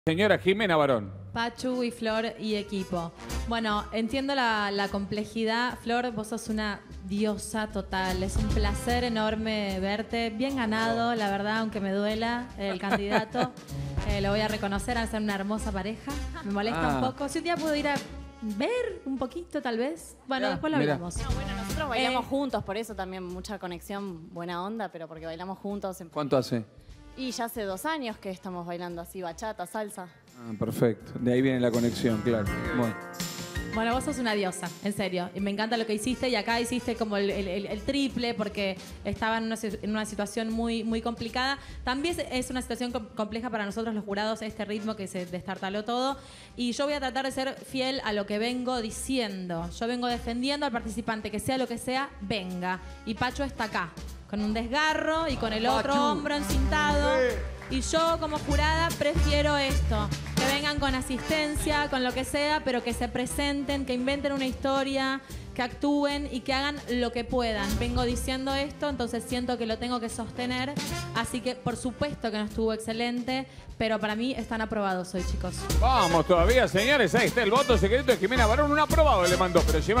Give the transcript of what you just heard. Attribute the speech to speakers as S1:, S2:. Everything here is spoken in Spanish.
S1: Señora Jimena Barón.
S2: Pachu y Flor y equipo. Bueno, entiendo la complejidad. Flor, vos sos una diosa total. Es un placer enorme verte. Bien ganado, la verdad, aunque me duela el candidato. Lo voy a reconocer, al ser una hermosa pareja. Me molesta un poco. Si un día puedo ir a ver un poquito, tal vez. Bueno, después lo hablamos.
S3: No, bueno, nosotros bailamos juntos, por eso también mucha conexión, buena onda, pero porque bailamos juntos.
S1: ¿Cuánto hace?
S3: Y ya hace 2 años que estamos bailando así, bachata, salsa.
S1: Ah, perfecto. De ahí viene la conexión, claro.
S2: Bueno, vos sos una diosa, en serio. Y me encanta lo que hiciste. Y acá hiciste como el triple porque estaba en una situación muy complicada. También es una situación compleja para nosotros los jurados, este ritmo que se destartaló todo. Y yo voy a tratar de ser fiel a lo que vengo diciendo. Yo vengo defendiendo al participante, que sea lo que sea, venga. Y Pacho está acá, con un desgarro y con el otro hombro encintado. Y yo, como jurada, prefiero esto. Que vengan con asistencia, con lo que sea, pero que se presenten, que inventen una historia, que actúen y que hagan lo que puedan. Vengo diciendo esto, entonces siento que lo tengo que sostener. Así que, por supuesto que no estuvo excelente, pero para mí están aprobados hoy, chicos.
S1: Vamos todavía, señores. Ahí está el voto secreto de Jimena Barón. Un aprobado le mandó, pero lleva